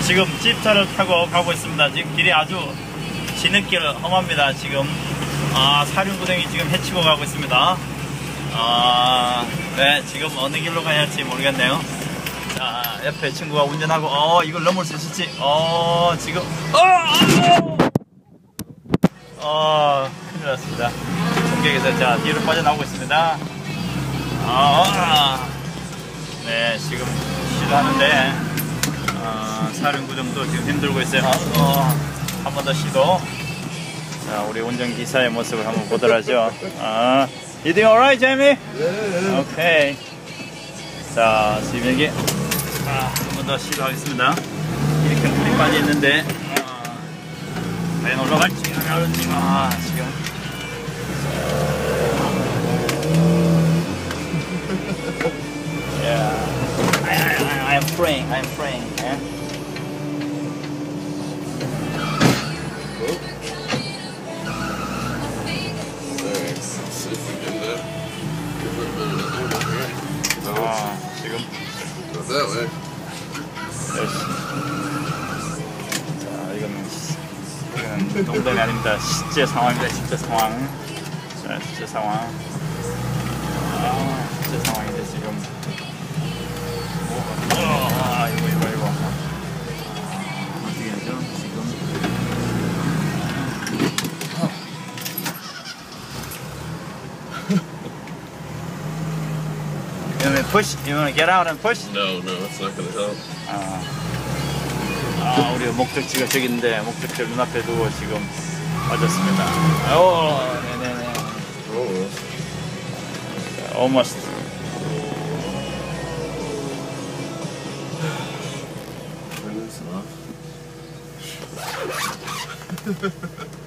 지금 집차를 타고 가고 있습니다. 지금 길이 아주 지느길 험합니다. 지금 사륜구덩이 지금 헤치고 가고 있습니다. 네, 지금 어느 길로 가야 할지 모르겠네요. 자, 옆에 친구가 운전하고 이걸 넘을 수 있을지. 지금 큰일 났습니다. 공격에서 자 뒤로 빠져나오고 있습니다. 네, 지금 시도하는데 사륜구동도 지금 힘들고 있어요. 한 번 더 시도. 자, 우리 운전기사의 모습을 한번 보도록 하죠. You doing alright, Jamie? 네. 오케이. 자, 지금 여기 한 번 더 시도하겠습니다. 이렇게 물이 빠져 있는데 과연 올라갈지 안 올라갈지. 지금 I'm praying. Yeah? 지금 자, 이건 농담이 아닙니다. 실제 상황입니다. 진짜 상황. 자, 진짜 상황. 진짜 상황인데 지금. 이거. 어떻게 하죠? 지금. You want me to push? You want to get out and push? No, it's not gonna help. 우리 목적지가 저기 있는데 목적지를 눈앞에 두고 지금 빠졌습니다. 네네네. Almost. Turn this off.